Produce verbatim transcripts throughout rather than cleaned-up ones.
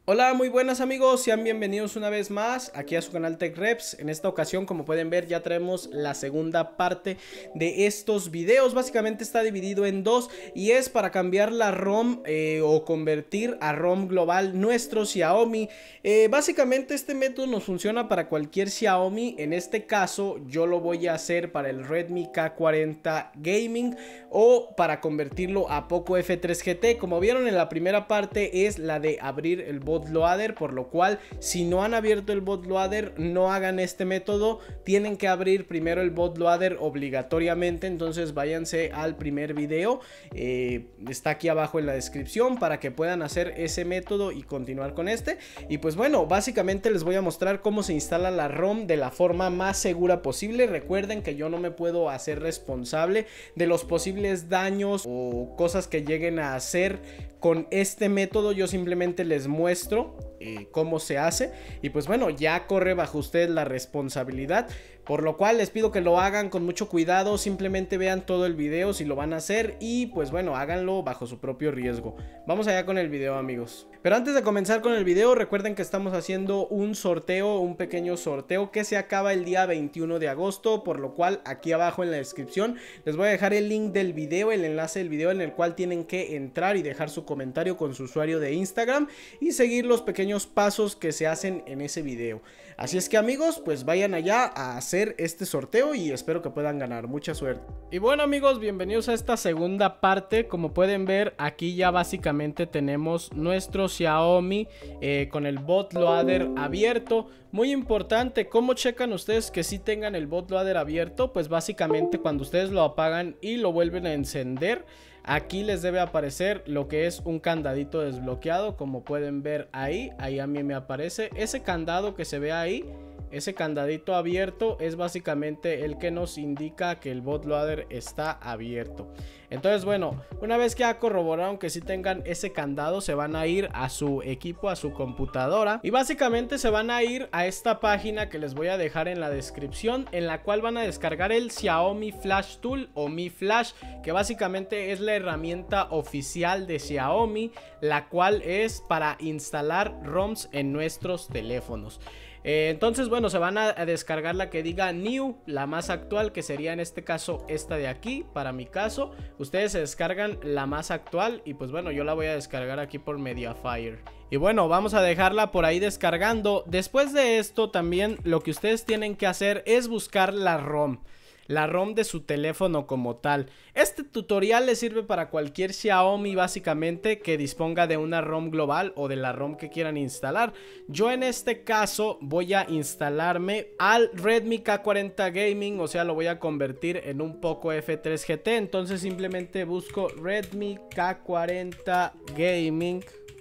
Hola, muy buenas amigos, sean bienvenidos una vez más aquí a su canal TechReps. En esta ocasión, como pueden ver, ya traemos la segunda parte de estos videos. Básicamente está dividido en dos y es para cambiar la ROM eh, o convertir a ROM global nuestro Xiaomi. Eh, básicamente este método nos funciona para cualquier Xiaomi. En este caso yo lo voy a hacer para el Redmi K cuarenta Gaming o para convertirlo a Poco F tres G T. Como vieron en la primera parte es la de abrir el bot bootloader, por lo cual si no han abierto el bootloader no hagan este método, tienen que abrir primero el bootloader obligatoriamente. Entonces váyanse al primer video, eh, está aquí abajo en la descripción para que puedan hacer ese método y continuar con este. Y pues bueno, básicamente les voy a mostrar cómo se instala la ROM de la forma más segura posible. Recuerden que yo no me puedo hacer responsable de los posibles daños o cosas que lleguen a hacer con este método. Yo simplemente les muestro eh, cómo se hace y pues bueno, ya corre bajo ustedes la responsabilidad, por lo cual les pido que lo hagan con mucho cuidado. Simplemente vean todo el video si lo van a hacer y pues bueno, háganlo bajo su propio riesgo. Vamos allá con el video, amigos. Pero antes de comenzar con el video, recuerden que estamos haciendo un sorteo, un pequeño sorteo que se acaba el día veintiuno de agosto, por lo cual aquí abajo en la descripción les voy a dejar el link del video, el enlace del video en el cual tienen que entrar y dejar su comentario con su usuario de Instagram y seguir los pequeños pasos que se hacen en ese video. Así es que amigos, pues vayan allá a hacer este sorteo y espero que puedan ganar. Mucha suerte. Y bueno amigos, bienvenidos a esta segunda parte. Como pueden ver, aquí ya básicamente tenemos nuestro Xiaomi eh, con el bootloader abierto. Muy importante, ¿cómo checan ustedes que sí tengan el bootloader abierto? Pues básicamente cuando ustedes lo apagan y lo vuelven a encender, aquí les debe aparecer lo que es un candadito desbloqueado. Como pueden ver ahí, ahí a mí me aparece ese candado que se ve ahí. Ese candadito abierto es básicamente el que nos indica que el bootloader está abierto. Entonces bueno, una vez que ya corroboraron que sí tengan ese candado, se van a ir a su equipo, a su computadora, y básicamente se van a ir a esta página que les voy a dejar en la descripción, en la cual van a descargar el Xiaomi Flash Tool o Mi Flash, que básicamente es la herramienta oficial de Xiaomi, la cual es para instalar ROMs en nuestros teléfonos. Eh, entonces bueno, se van a, a descargar la que diga New, la más actual, que sería en este caso esta de aquí. Para mi caso, ustedes se descargan la más actual y pues bueno, yo la voy a descargar aquí por Mediafire. Y bueno, vamos a dejarla por ahí descargando. Después de esto también lo que ustedes tienen que hacer es buscar la ROM. La ROM de su teléfono como tal. Este tutorial le sirve para cualquier Xiaomi básicamente que disponga de una ROM global o de la ROM que quieran instalar. Yo en este caso voy a instalarme al Redmi K cuarenta Gaming, o sea lo voy a convertir en un Poco F tres G T. Entonces simplemente busco Redmi K cuarenta Gaming.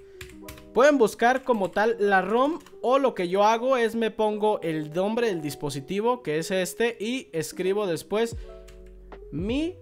Pueden buscar como tal la ROM, o lo que yo hago es me pongo el nombre del dispositivo, que es este, y escribo después Mi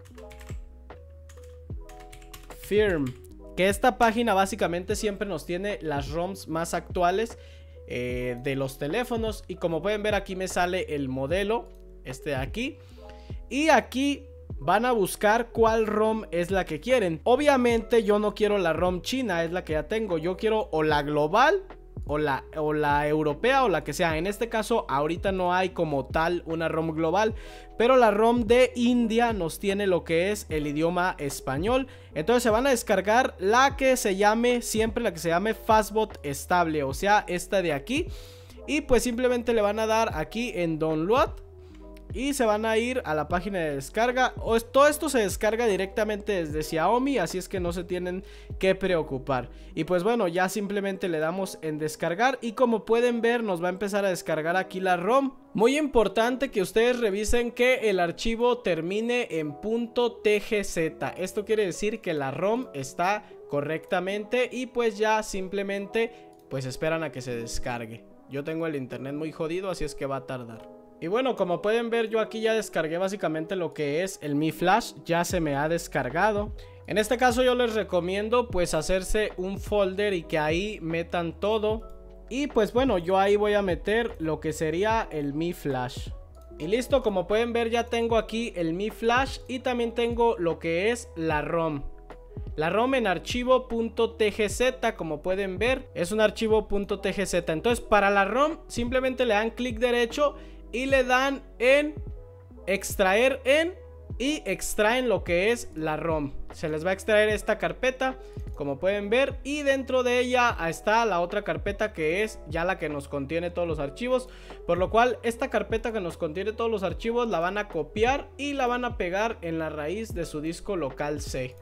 Firm, que esta página básicamente siempre nos tiene las ROMs más actuales eh, de los teléfonos. Y como pueden ver, aquí me sale el modelo, este de aquí, y aquí van a buscar cuál ROM es la que quieren. Obviamente yo no quiero la ROM china, es la que ya tengo. Yo quiero o la global o la, o la europea o la que sea. En este caso ahorita no hay como tal una ROM global, pero la ROM de India nos tiene lo que es el idioma español. Entonces se van a descargar la que se llame, siempre la que se llame Fastboot estable, o sea esta de aquí. Y pues simplemente le van a dar aquí en Download y se van a ir a la página de descarga. Todo esto se descarga directamente desde Xiaomi, así es que no se tienen que preocupar. Y pues bueno, ya simplemente le damos en descargar y como pueden ver nos va a empezar a descargar aquí la ROM. Muy importante que ustedes revisen que el archivo termine en .tgz. Esto quiere decir que la ROM está correctamente y pues ya simplemente pues esperan a que se descargue. Yo tengo el internet muy jodido, así es que va a tardar. Y bueno, como pueden ver, yo aquí ya descargué básicamente lo que es el Mi Flash, ya se me ha descargado. En este caso yo les recomiendo pues hacerse un folder y que ahí metan todo. Y pues bueno, yo ahí voy a meter lo que sería el Mi Flash. Y listo, como pueden ver ya tengo aquí el Mi Flash y también tengo lo que es la ROM. La ROM en archivo .tgz, como pueden ver, es un archivo .tgz. Entonces para la ROM simplemente le dan clic derecho y le dan en extraer en y extraen lo que es la ROM. Se les va a extraer esta carpeta, como pueden ver, y dentro de ella está la otra carpeta que es ya la que nos contiene todos los archivos, por lo cual esta carpeta que nos contiene todos los archivos la van a copiar y la van a pegar en la raíz de su disco local C.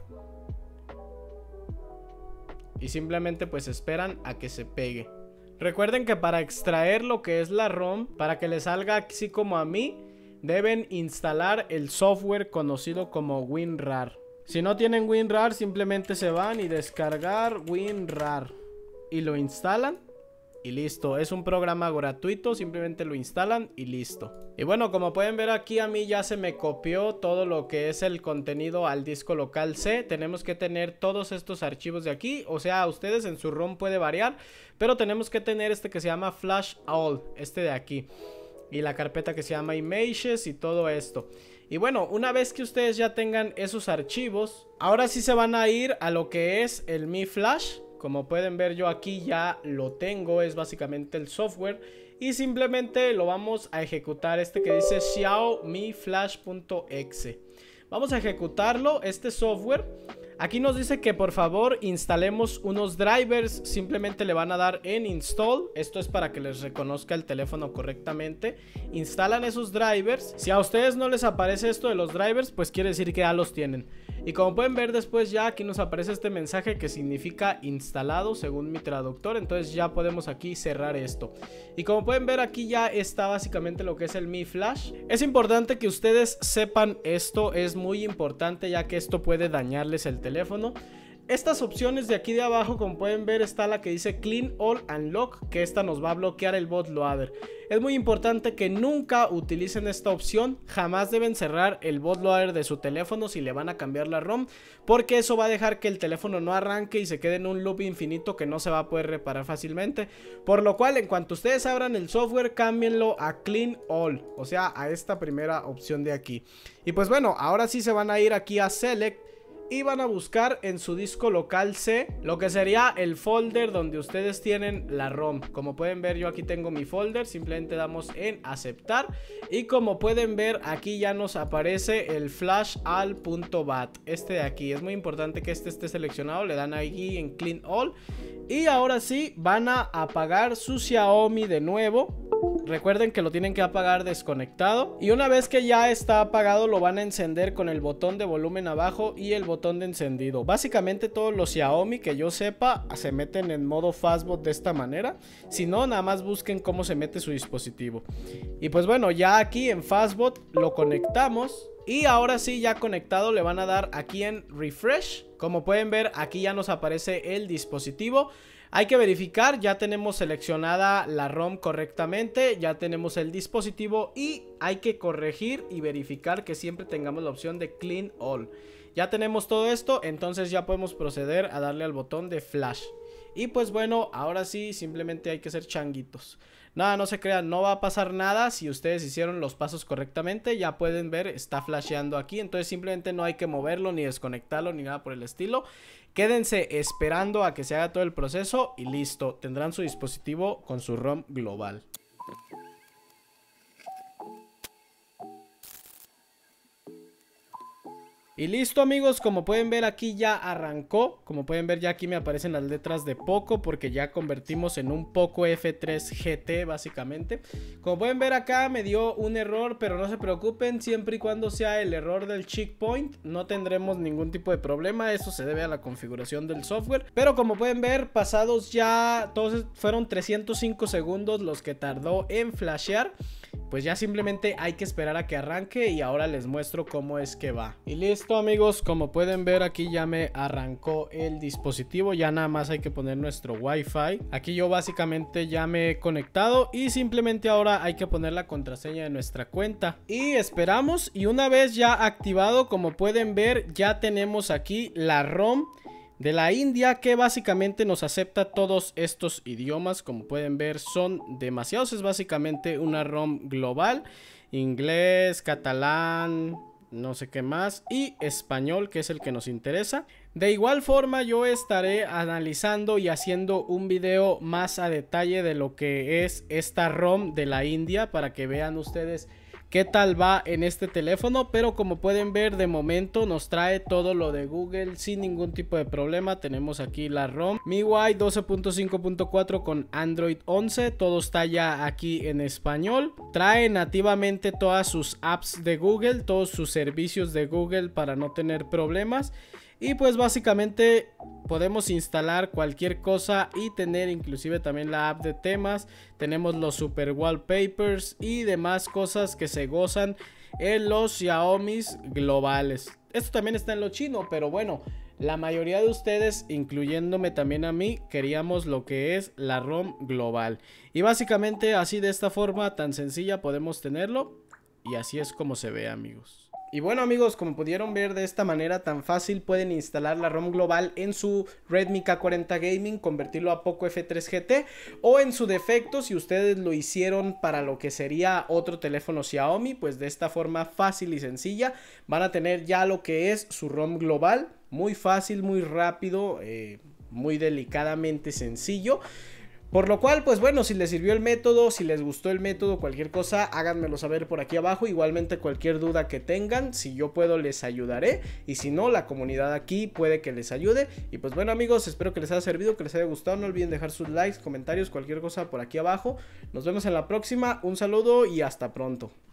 Y simplemente pues esperan a que se pegue. Recuerden que para extraer lo que es la ROM, para que les salga así como a mí, deben instalar el software conocido como WinRAR. Si no tienen WinRAR, simplemente se van y descargar WinRAR y lo instalan y listo. Es un programa gratuito, simplemente lo instalan y listo. Y bueno, como pueden ver aquí, a mí ya se me copió todo lo que es el contenido al disco local C. Tenemos que tener todos estos archivos de aquí, o sea, ustedes en su ROM puede variar, pero tenemos que tener este que se llama Flash All, este de aquí, y la carpeta que se llama Images y todo esto. Y bueno, una vez que ustedes ya tengan esos archivos, ahora sí se van a ir a lo que es el Mi Flash. Como pueden ver, yo aquí ya lo tengo, es básicamente el software, y simplemente lo vamos a ejecutar, este que dice Xiaomi Flash.exe. Vamos a ejecutarlo, este software. Aquí nos dice que por favor instalemos unos drivers, simplemente le van a dar en install, esto es para que les reconozca el teléfono correctamente. Instalan esos drivers, si a ustedes no les aparece esto de los drivers, pues quiere decir que ya los tienen. Y como pueden ver después ya aquí nos aparece este mensaje que significa instalado según mi traductor, entonces ya podemos aquí cerrar esto. Y como pueden ver aquí ya está básicamente lo que es el Mi Flash. Es importante que ustedes sepan esto, es muy importante ya que esto puede dañarles el teléfono. Estas opciones de aquí de abajo, como pueden ver, está la que dice Clean All and Lock, que esta nos va a bloquear el bootloader. Es muy importante que nunca utilicen esta opción, jamás deben cerrar el bootloader de su teléfono si le van a cambiar la ROM, porque eso va a dejar que el teléfono no arranque y se quede en un loop infinito que no se va a poder reparar fácilmente. Por lo cual, en cuanto ustedes abran el software, cámbienlo a Clean All, o sea, a esta primera opción de aquí. Y pues bueno, ahora sí se van a ir aquí a Select y van a buscar en su disco local C lo que sería el folder donde ustedes tienen la ROM. Como pueden ver, yo aquí tengo mi folder, simplemente damos en aceptar y como pueden ver aquí ya nos aparece el flashall.bat, este de aquí. Es muy importante que este esté seleccionado, le dan ahí en Clean All y ahora sí van a apagar su Xiaomi de nuevo. Recuerden que lo tienen que apagar desconectado y una vez que ya está apagado lo van a encender con el botón de volumen abajo y el botón de encendido. Básicamente todos los Xiaomi que yo sepa se meten en modo fastboot de esta manera. Si no, nada más busquen cómo se mete su dispositivo. Y pues bueno, ya aquí en fastboot lo conectamos. Y ahora sí, ya conectado, le van a dar aquí en refresh. Como pueden ver, aquí ya nos aparece el dispositivo. Hay que verificar, ya tenemos seleccionada la ROM correctamente, ya tenemos el dispositivo y hay que corregir y verificar que siempre tengamos la opción de Clean All. Ya tenemos todo esto, entonces ya podemos proceder a darle al botón de flash. Y pues bueno, ahora sí, simplemente hay que ser changuitos. Nada, no se crean, no va a pasar nada si ustedes hicieron los pasos correctamente. Ya pueden ver, está flasheando aquí, entonces simplemente no hay que moverlo, ni desconectarlo, ni nada por el estilo. Quédense esperando a que se haga todo el proceso y listo, tendrán su dispositivo con su ROM global. Y listo amigos, como pueden ver aquí ya arrancó. Como pueden ver ya aquí me aparecen las letras de Poco porque ya convertimos en un Poco F tres G T básicamente. Como pueden ver acá me dio un error, pero no se preocupen, siempre y cuando sea el error del checkpoint no tendremos ningún tipo de problema. Eso se debe a la configuración del software. Pero como pueden ver, pasados ya, todos fueron trescientos cinco segundos los que tardó en flashear. Pues ya simplemente hay que esperar a que arranque y ahora les muestro cómo es que va. Y listo amigos, como pueden ver aquí ya me arrancó el dispositivo. Ya nada más hay que poner nuestro Wi-Fi. Aquí yo básicamente ya me he conectado y simplemente ahora hay que poner la contraseña de nuestra cuenta. Y esperamos, y una vez ya activado, como pueden ver, ya tenemos aquí la ROM de la India, que básicamente nos acepta todos estos idiomas. Como pueden ver son demasiados, es básicamente una ROM global, inglés, catalán, no sé qué más, y español, que es el que nos interesa. De igual forma yo estaré analizando y haciendo un video más a detalle de lo que es esta ROM de la India para que vean ustedes qué tal va en este teléfono, pero como pueden ver de momento nos trae todo lo de Google sin ningún tipo de problema. Tenemos aquí la ROM M I U I doce punto cinco punto cuatro con Android once, todo está ya aquí en español. Trae nativamente todas sus apps de Google, todos sus servicios de Google para no tener problemas. Y pues básicamente podemos instalar cualquier cosa y tener inclusive también la app de temas. Tenemos los super wallpapers y demás cosas que se gozan en los Xiaomi globales. Esto también está en lo chino, pero bueno, la mayoría de ustedes, incluyéndome también a mí, queríamos lo que es la ROM global. Y básicamente así, de esta forma tan sencilla, podemos tenerlo. Y así es como se ve, amigos. Y bueno, amigos, como pudieron ver, de esta manera tan fácil pueden instalar la ROM global en su Redmi K cuarenta Gaming, convertirlo a Poco F tres G T, o en su defecto, si ustedes lo hicieron para lo que sería otro teléfono Xiaomi, pues de esta forma fácil y sencilla van a tener ya lo que es su ROM global. Muy fácil, muy rápido, eh, muy delicadamente sencillo. Por lo cual, pues bueno, si les sirvió el método, si les gustó el método, cualquier cosa, háganmelo saber por aquí abajo. Igualmente, cualquier duda que tengan, si yo puedo les ayudaré, y si no, la comunidad aquí puede que les ayude. Y pues bueno, amigos, espero que les haya servido, que les haya gustado. No olviden dejar sus likes, comentarios, cualquier cosa por aquí abajo. Nos vemos en la próxima, un saludo y hasta pronto.